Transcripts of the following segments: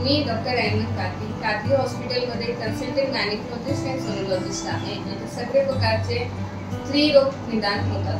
मी doctor Ahmad काकी हॉस्पिटलमध्ये consultant gynaecologist आणि सोनोलॉजिस्ट आहे. येथे सगळे प्रकारचे स्त्री रोग निदान होतात.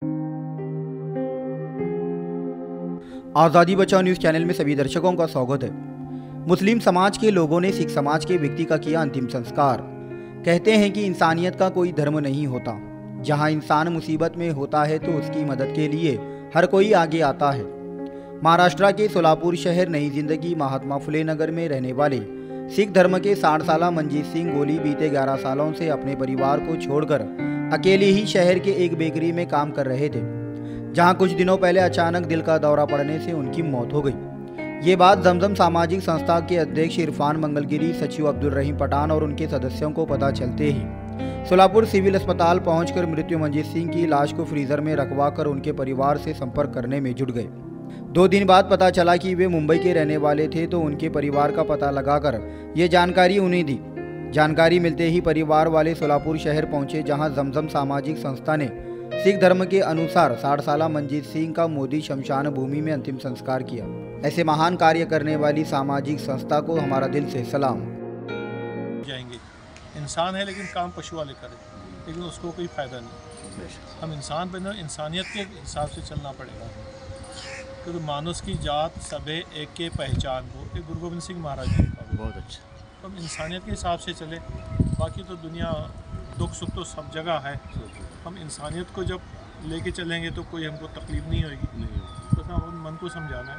आज़ादी बचाओ न्यूज़ चैनल में सभी दर्शकों का स्वागत है। मुस्लिम समाज के लोगों ने सिख समाज के व्यक्ति का किया अंतिम संस्कार। कहते हैं कि इंसानियत का कोई धर्म नहीं होता। जहां इंसान मुसीबत में होता है तो उसकी मदद के लिए हर कोई आगे आता है। महाराष्ट्र के सोलापुर शहर नई जिंदगी महात्मा फुले नगर में रहने वाले सिख धर्म के 60 साला मंजीत सिंह गोली बीते 11 सालों से अपने परिवार को छोड़कर अकेले ही शहर के एक बेकरी में काम कर रहे थे, जहां कुछ दिनों पहले अचानक दिल का दौरा पड़ने से उनकी मौत हो गई। ये बात जमजम सामाजिक संस्था के अध्यक्ष इरफान मंगलगिरी, सचिव अब्दुल रहीम पठान और उनके सदस्यों को पता चलते ही सोलापुर सिविल अस्पताल पहुंचकर मृत्यु मंजीत सिंह की लाश को फ्रीजर में रखवाकर उनके परिवार से संपर्क करने में जुट गए। 2 दिन बाद पता चला कि वे मुंबई के रहने वाले थे, तो उनके परिवार का पता लगाकर ये जानकारी उन्हें दी। जानकारी मिलते ही परिवार वाले सोलापुर शहर पहुंचे, जहां जमजम सामाजिक संस्था ने सिख धर्म के अनुसार 60 साला मंजीत सिंह का मोदी शमशान भूमि में अंतिम संस्कार किया। ऐसे महान कार्य करने वाली सामाजिक संस्था को हमारा दिल से सलाम। जाएंगे इंसान है लेकिन काम पशु वाले करे, लेकिन उसको कोई फ़ायदा नहीं। हम इंसान बने, इंसानियत के हिसाब से चलना पड़ेगा, क्योंकि मानुष की जात सबे एक के पहचान हो, ये गुरु गोविंद सिंह महाराज जी का बहुत अच्छा। तो हम इंसानियत के हिसाब से चले, बाकी तो दुनिया दुख सुख तो सब जगह है। हम इंसानियत को जब लेके चलेंगे तो कोई हमको तकलीफ नहीं होगी। तो हम मन को समझाना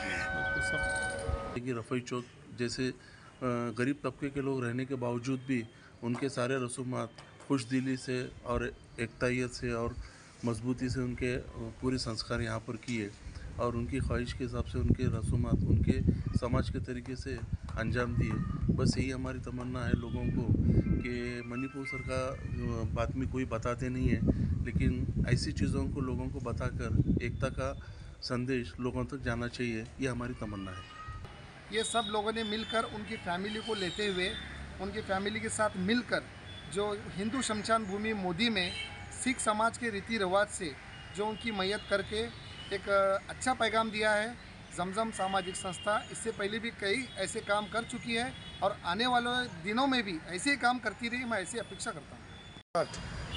है सब। देखिए, रफ़ी चौक जैसे गरीब तबके के लोग रहने के बावजूद भी उनके सारे रसूमात खुश दिली से और एकतायत से और मजबूती से उनके पूरे संस्कार यहाँ पर किए और उनकी ख्वाहिश के हिसाब से उनके रसूमात उनके समाज के तरीके से अंजाम दिए। बस यही हमारी तमन्ना है लोगों को कि मणिपुर सर का बात में कोई बताते नहीं है, लेकिन ऐसी चीज़ों को लोगों को बताकर एकता का संदेश लोगों तक जाना चाहिए, ये हमारी तमन्ना है। ये सब लोगों ने मिलकर उनकी फैमिली को लेते हुए उनकी फैमिली के साथ मिलकर जो हिंदू शमशान भूमि मोदी में सिख समाज के रीति रिवाज से जो उनकी मैयत करके एक अच्छा पैगाम दिया है। जमजम सामाजिक संस्था इससे पहले भी कई ऐसे काम कर चुकी है और आने वाले दिनों में भी ऐसे ही काम करती रही, मैं ऐसी अपेक्षा करता हूँ।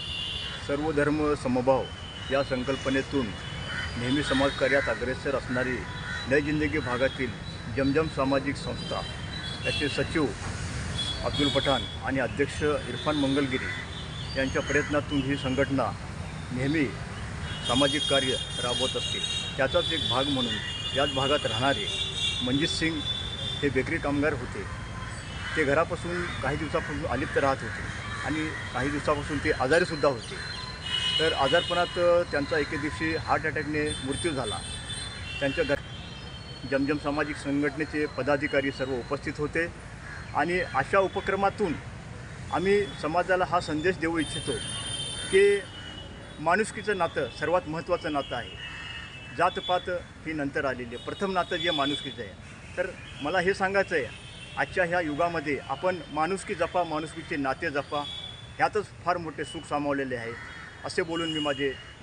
सर्वधर्म समभाव या संकल्पनेतून नेहमी समाजकार्यात अग्रेसर असणारी नई जिंदगी भागातील जमजम सामाजिक संस्था याचे सचिव अब्दुल पठान आणि अध्यक्ष इरफान मंगलगिरी यांच्या प्रयत्नातून ही संघटना नेहमी सामाजिक कार्य राबवत असते। त्याचाच एक भाग म्हणून याच भागात राहणारे मंजीत सिंग हे बेकरी कामगार होते। ते घरापासून काही दिवसापासून अलिप्त राहत होते आणि काही दिवसापासून ते आजारीसुद्धा होते। तर आजारपणात त्यांचा एके दिवशी हार्ट अटॅकने मृत्यू झाला। त्यांच्या जमजम सामाजिक संघटनेचे पदाधिकारी सर्व उपस्थित होते आणि अशा उपक्रमातून आम्ही समाजाला हा संदेश देऊ इच्छितो की माणुसकीचं नातं सर्वात महत्त्वाचं नातं आहे। जातपात ही नंतर आलेली आहे, प्रथम नातं जे माणुसकीचं आहे। तर मला हे सांगायचं आहे, आजच्या ह्या युगामध्ये आपण माणुसकी जपा, माणुसकीचे नाते जपा, ह्यातच फार मोठे सुख सामावलेले आहे, असे बोलून मी माझे